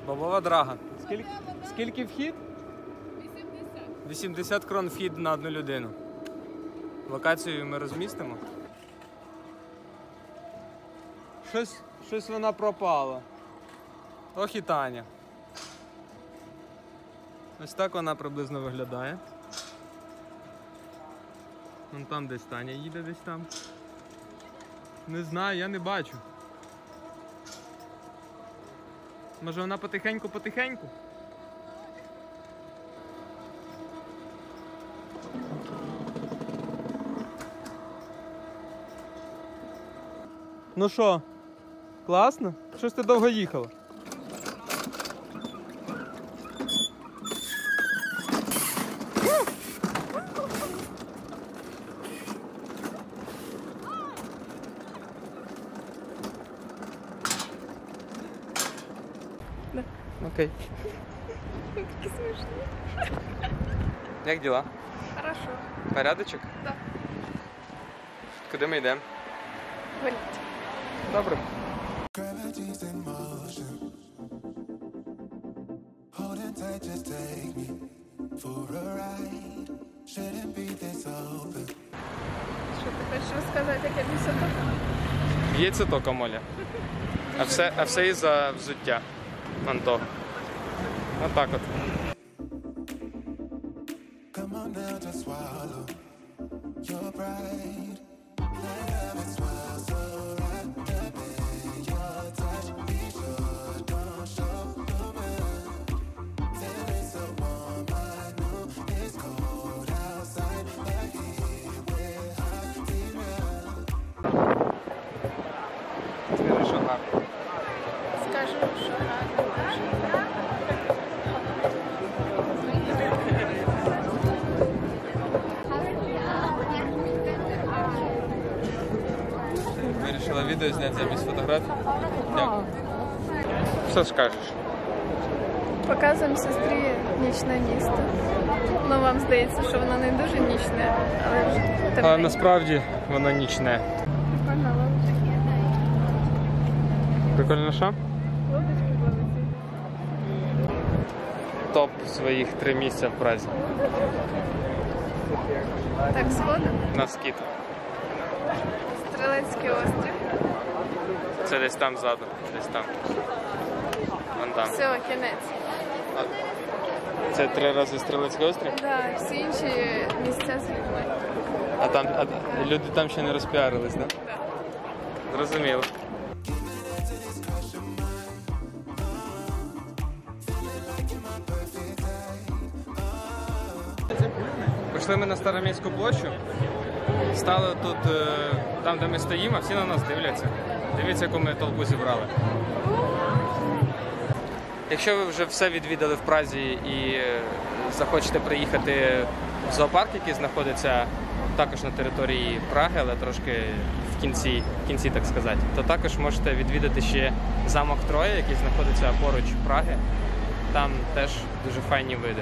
Бобова драга. Скільки вхід? 80. 80 крон вхід на одну людину. Локацію ми розмістимо. Щось вона пропала. Ох і Таня. Ось так вона приблизно виглядає. Вон там десь Таня їде, десь там. Не знаю, я не бачу. Може вона потихеньку-потихеньку? Ну що, класно? Щось ти довго їхала? Да. Окей. Такі смішні. Як діла? Хорошо. Порядочок? Да. Куди ми йдемо? Валіть. Добре. Gravity's in motion. Holding tight, just take me for a ride. Shouldn't be this open. Що ти хочеш розказати, як я високо? Є це то, Камоля. А все із-за взуття. Вон того. Отак от. Come on now, just swallow your pride. Let love it swell so right up in your touch. Be sure, don't show no man. Feeling so warm, I know it's cold outside, but here we're hot enough. Скажи, що гарно. Скажу, що гарно. Вирішила відео зняти замість фотографій. Дякую. Що скажеш? Показуємо сестрі нічне місто. Ну, вам здається, що воно не дуже нічне, але вже Але темненьке. насправді воно нічне. Прикольно, лодочки. Прикольно що? Лодочки плавають. Топ своїх 3 місця в Празі. Так, сходимо. На скіт. Стрілецький острів. Це десь там ззаду. Десь там. Вон там. Все, кінець. Це 3 рази Стрілецький острів? Да, всі інші місця з людьми. А люди там ще не розпіарились, так? Да. Зрозуміло. Прийшли ми на Староміську площу. Стали тут, там де ми стоїмо, всі на нас дивляться. Дивіться, яку ми толпу зібрали. Якщо ви вже все відвідали в Празі і захочете приїхати в зоопарк, який знаходиться також на території Праги, але трошки в кінці, так сказати, то також можете відвідати ще замок Троя, який знаходиться поруч Праги. Там теж дуже файні види.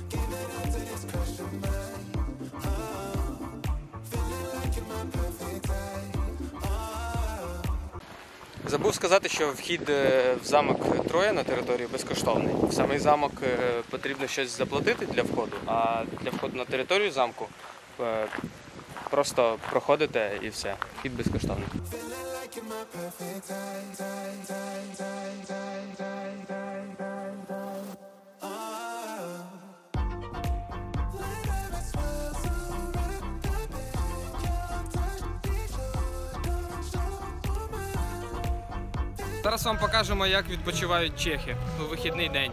Забув сказати, що вхід в замок Троя на територію безкоштовний. В самий замок потрібно щось заплатити для входу, а для входу на територію замку просто проходите і все. Вхід безкоштовний. Зараз вам покажемо, як відпочивають чехи у вихідний день.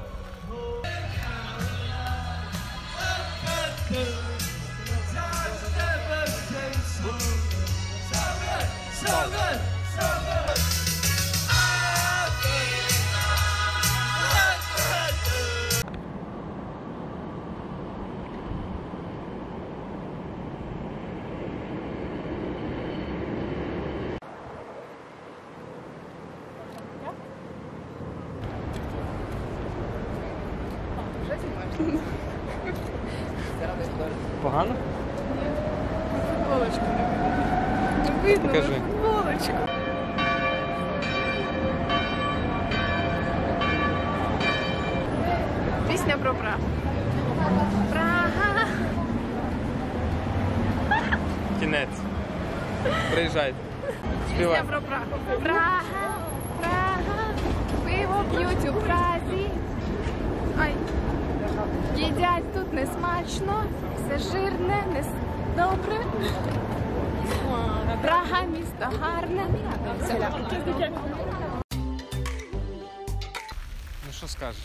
Погано? Футболочку не видно. Покажи. Футболочку. про Прагу. Прага! Кінець. Приїжджайте. Пісня Співай. про Прагу. Прага, Прага, пиво п'ють у Празі. Ай. Їдять тут не смачно, все жирне, не добре. Прага, місто гарне. Ну що скажеш?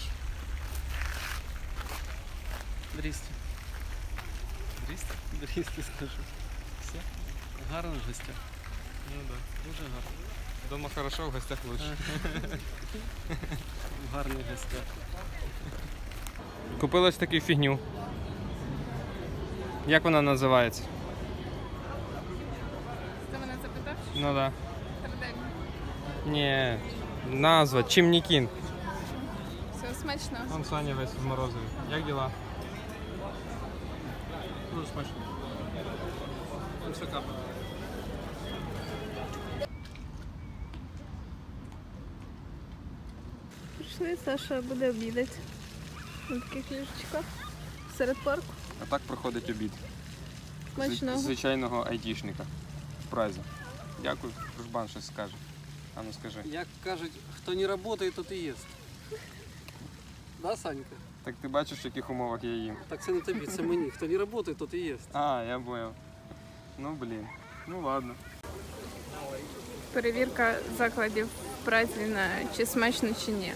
Дрісті. Дрісті? Дрісті скажу. Все? Гарно в гостях. Ну так. Дуже гарно. Дома хорошо, в гостях лучше. В гарних гостях. Купили ось таку фігню. Як вона називається? Ти мене запитав? Ну да. Сердельно. Ні. Назва. Чимнікін. Все смачно. Вон Саня весь в морозиві. Як діла? Дуже смачно. Там все капає. Прийшли, Саша буде обідати. На таких ліжечках. Серед парку. А так проходить обід. Смачного. Звичайного айтішника в Празі. Дякую. Дружбан щось скаже. А ну скажи. Як кажуть, хто не працює, тот і їсть. Да, Санька? Так ти бачиш, в яких умовах я їм? Так це не тобі, це мені. Хто не працює, тот і їсть. А, я понял. Ну блін. Ну ладно. Перевірка закладів в Празі на чи смачно, чи ні.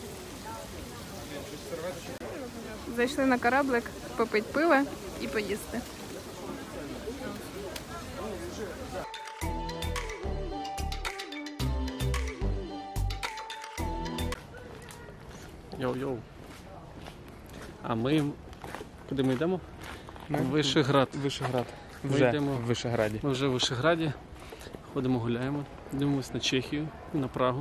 Зайшли на кораблик, попити пиво і поїсти. Йоу-йоу. А ми... Куди ми йдемо? Вишеград. Вишеград. Ми Вже йдемо. в Вишеграді. Ми вже в Вишеграді. Ходимо, гуляємо. Дивимось на Чехію, на Прагу.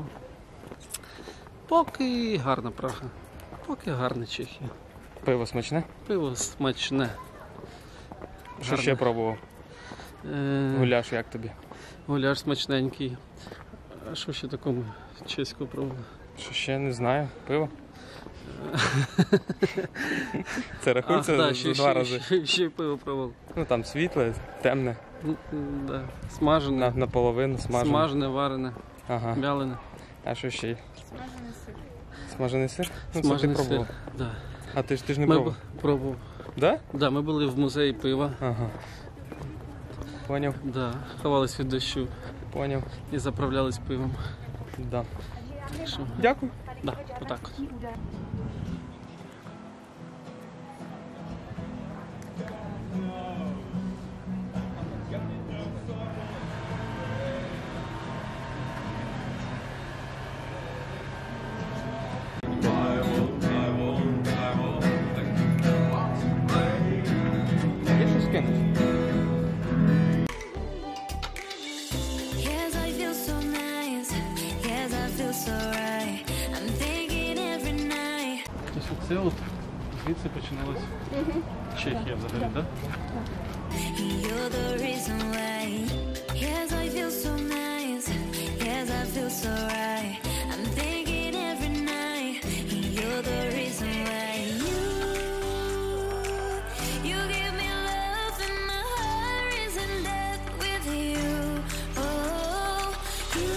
Поки гарна Прага. Поки гарна Чехія. Пиво смачне? Пиво смачне. Що Гарне. ще пробував? Е, Гуляш, як тобі? Гуляш смачненький. А що ще такому чеську пробував? Що ще не знаю. Пиво? Це рахується да, два рази. Ще пиво пробував. Ну там світле, темне, Да. Смажене. наполовину смажене. Смажене, варене, Ага. вялене. А що ще? є? Смажений сир. Смажений сир? Ну, Смажений це ти пробував. сир. Да. А ти ж не Ми пробував? пробував. Да? Да, ми були в музеї пива. Ага. Поняв, Да. Ховались від дощу поняв. і заправлялись пивом. Да. Так що, Дякую. да, отак от. Є щось кинуть? Yes, I feel so nice. Yes, I feel so right. I'm thinking every night. Тобто це от звідси починалась Чехія взагалі, так? You're the reason why. Yes, I feel so nice. Yes, I feel so right. I'm thinking every night. You're the reason why. You give me love and my heart is in death with you. Oh, you.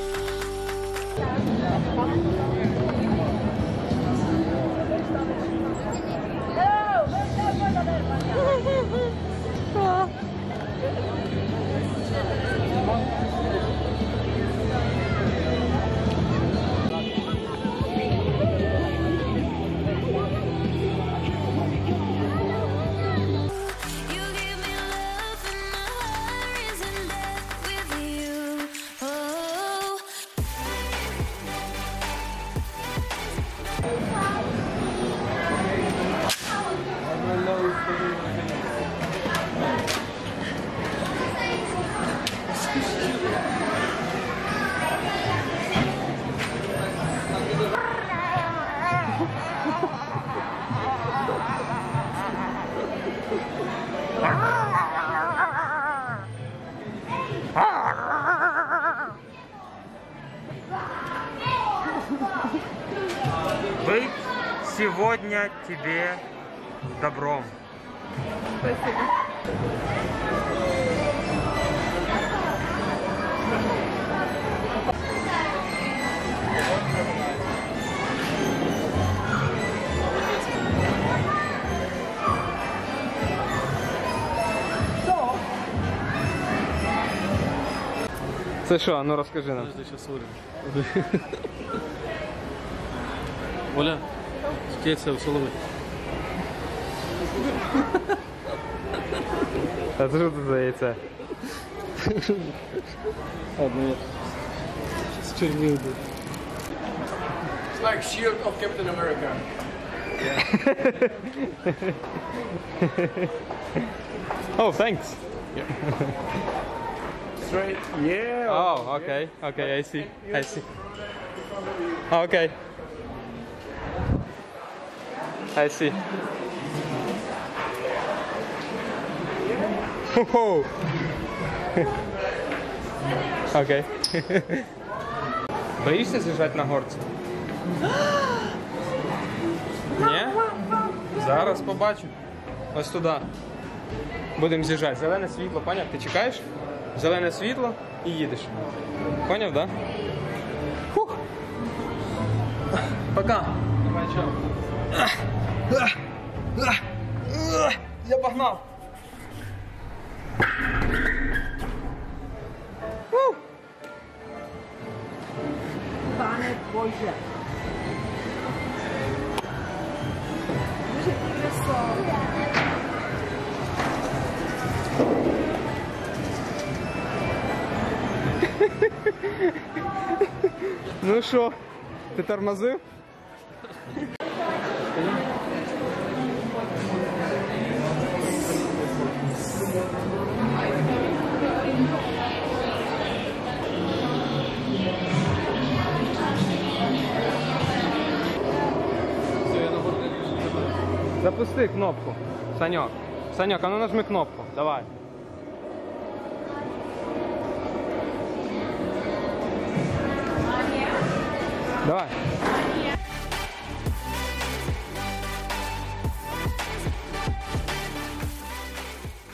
You give me love and my heart is in death with you. Oh. сегодня тебе добром. Спасибо. Це що? Ну розкажи нам. Подожди, сейчас Оля. Оля, яйця в соломи. А це що це за яйце? Ладно, я з червів йду. It's like shield of Captain America. Oh, thanks. Straight. Yeah. Oh, okay, okay, I see, I see. Okay. I see. Ho-ho. Окей. Боїшся з'їжджати на горці? Ні? Зараз побачу. Ось туди. Будемо з'їжджати. Зелене світло, поняв? Ти чекаєш? Зелене світло і їдеш. Поняв, да? Фух. Пока. Я погнав. Ну що, ти тормозив? Запусти кнопку. Санек. Санек, а ну нажми кнопку. Давай. Давай.